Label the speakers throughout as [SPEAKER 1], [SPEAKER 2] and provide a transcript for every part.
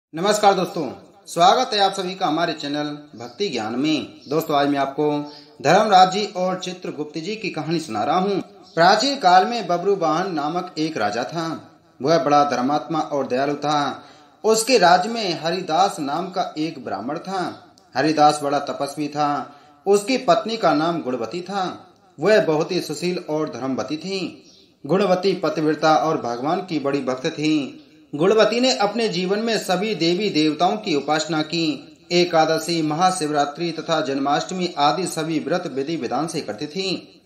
[SPEAKER 1] नमस्कार दोस्तों, स्वागत है आप सभी का हमारे चैनल भक्ति ज्ञान में। दोस्तों, आज मैं आपको धर्मराज जी और चित्रगुप्त जी की कहानी सुना रहा हूँ। प्राचीन काल में बब्रुवाहन नामक एक राजा था। वह बड़ा धर्मात्मा और दयालु था। उसके राज्य में हरिदास नाम का एक ब्राह्मण था। हरिदास बड़ा तपस्वी था। उसकी पत्नी का नाम गुणवती था। वह बहुत ही सुशील और धर्मवती थी। गुणवती पतिव्रता और भगवान की बड़ी भक्त थी। गुणवती ने अपने जीवन में सभी देवी देवताओं की उपासना की। एकादशी, महाशिवरात्रि तथा जन्माष्टमी आदि सभी व्रत विधि विधान से करती थी।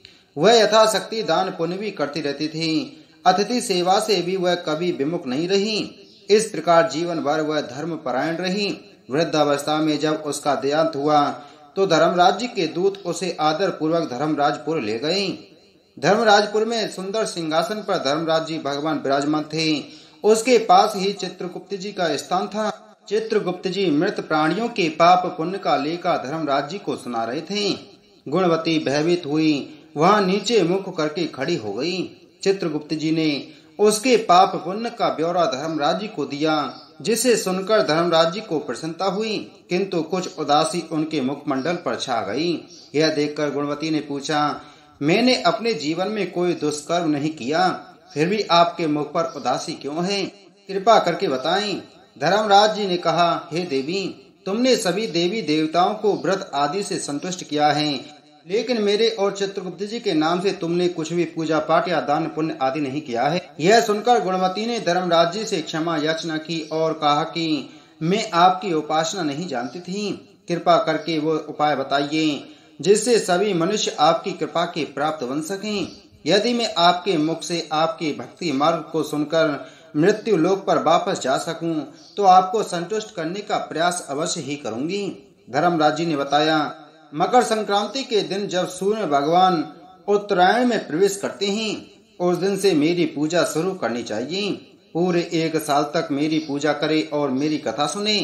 [SPEAKER 1] वह यथाशक्ति दान पुण्य भी करती रहती थी। अतिथि सेवा से भी वह कभी विमुख नहीं रही। इस प्रकार जीवन भर वह धर्म परायण रही। वृद्धावस्था में जब उसका देहांत हुआ तो धर्मराज के दूत उसे आदर पूर्वक धर्मराजपुर ले गए। धर्मराजपुर में सुंदर सिंहासन पर धर्मराज जी भगवान विराजमान थे। उसके पास ही चित्रगुप्त जी का स्थान था। चित्रगुप्त जी मृत प्राणियों के पाप पुण्य का लेखा धर्मराज जी को सुना रहे थे। गुणवती भयभीत हुई। वहां नीचे मुख करके खड़ी हो गई। चित्रगुप्त जी ने उसके पाप पुण्य का ब्यौरा धर्मराज जी को दिया, जिसे सुनकर धर्मराज जी को प्रसन्नता हुई, किंतु कुछ उदासी उनके मुखमंडल पर छा गई। यह देखकर गुणवती ने पूछा, मैंने अपने जीवन में कोई दुष्कर्म नहीं किया, फिर भी आपके मुख पर उदासी क्यों है? कृपा करके बताएं। धर्मराज जी ने कहा, हे देवी, तुमने सभी देवी देवताओं को व्रत आदि से संतुष्ट किया है, लेकिन मेरे और चित्रगुप्त जी के नाम से तुमने कुछ भी पूजा पाठ या दान पुण्य आदि नहीं किया है। यह सुनकर गुणवती ने धर्मराज जी से क्षमा याचना की और कहा कि मैं आपकी उपासना नहीं जानती थी। कृपा करके वो उपाय बताइए जिससे सभी मनुष्य आपकी कृपा के प्राप्त बन सकें। यदि मैं आपके मुख से आपके भक्ति मार्ग को सुनकर मृत्यु लोक पर वापस जा सकूं, तो आपको संतुष्ट करने का प्रयास अवश्य ही करूंगी। धर्मराज जी ने बताया, मकर संक्रांति के दिन जब सूर्य भगवान उत्तरायण में प्रवेश करते हैं, उस दिन से मेरी पूजा शुरू करनी चाहिए। पूरे 1 साल तक मेरी पूजा करे और मेरी कथा सुने।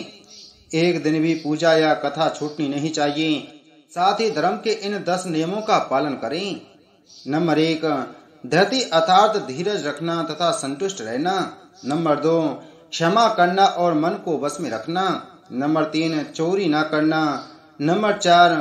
[SPEAKER 1] एक दिन भी पूजा या कथा छूटनी नहीं चाहिए। साथ ही धर्म के इन 10 नियमों का पालन करें। नंबर 1, धैर्य अर्थात धीरज रखना तथा संतुष्ट रहना। नंबर 2, क्षमा करना और मन को वश में रखना। नंबर 3, चोरी न करना। नंबर 4,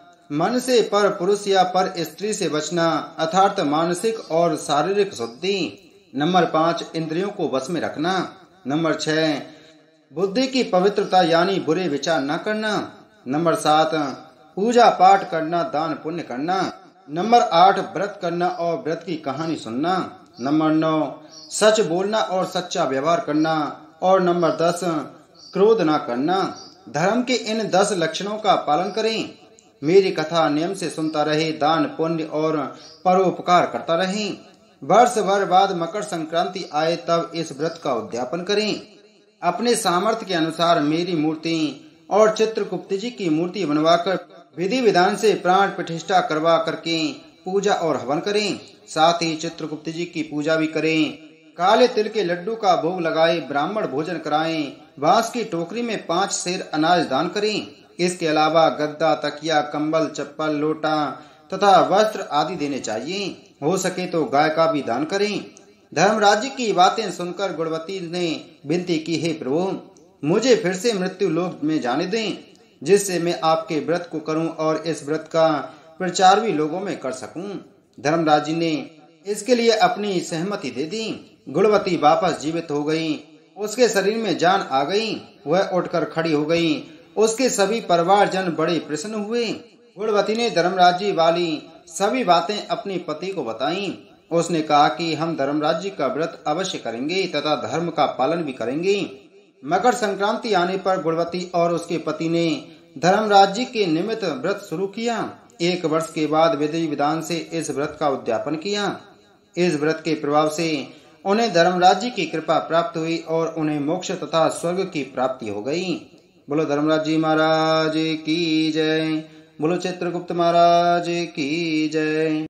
[SPEAKER 1] मन से पर पुरुष या पर स्त्री से बचना अर्थात मानसिक और शारीरिक शुद्धि। नंबर 5, इंद्रियों को वश में रखना। नंबर 6, बुद्धि की पवित्रता यानी बुरे विचार न करना। नंबर 7, पूजा पाठ करना, दान पुण्य करना। नंबर 8, व्रत करना और व्रत की कहानी सुनना। नंबर 9, सच बोलना और सच्चा व्यवहार करना। और नंबर 10, क्रोध न करना। धर्म के इन 10 लक्षणों का पालन करें। मेरी कथा नियम से सुनता रहे, दान पुण्य और परोपकार करता रहे। वर्ष भर बाद मकर संक्रांति आए तब इस व्रत का उद्यापन करें। अपने सामर्थ्य के अनुसार मेरी मूर्ति और चित्रगुप्त जी की मूर्ति बनवाकर विधि विधान से प्राण प्रतिष्ठा करवा करके पूजा और हवन करें। साथ ही चित्रगुप्त जी की पूजा भी करें। काले तिल के लड्डू का भोग लगाए, ब्राह्मण भोजन कराएं। बांस की टोकरी में 5 सेर अनाज दान करें। इसके अलावा गद्दा, तकिया, कंबल, चप्पल, लोटा तथा वस्त्र आदि देने चाहिए। हो सके तो गाय का भी दान करें। धर्मराज जी की बातें सुनकर गुणवती ने विनती की, हे प्रभु, मुझे फिर से मृत्यु लोक में जाने दें, जिससे मैं आपके व्रत को करूं और इस व्रत का प्रचार भी लोगों में कर सकूं। धर्मराज जी ने इसके लिए अपनी सहमति दे दी। गुणवती वापस जीवित हो गई। उसके शरीर में जान आ गई। वह उठकर खड़ी हो गई। उसके सभी परिवारजन बड़े प्रसन्न हुए। गुणवती ने धर्मराज जी वाली सभी बातें अपने पति को बताईं। उसने कहा कि हम धर्मराज जी का व्रत अवश्य करेंगे तथा धर्म का पालन भी करेंगे। मकर संक्रांति आने पर गुणवती और उसके पति ने धर्मराज जी के निमित्त व्रत शुरू किया। 1 वर्ष के बाद विधि विधान से इस व्रत का उद्यापन किया। इस व्रत के प्रभाव से उन्हें धर्मराज जी की कृपा प्राप्त हुई और उन्हें मोक्ष तथा स्वर्ग की प्राप्ति हो गई। बोलो धर्मराज जी महाराज की जय। बोलो चित्रगुप्त महाराज की जय।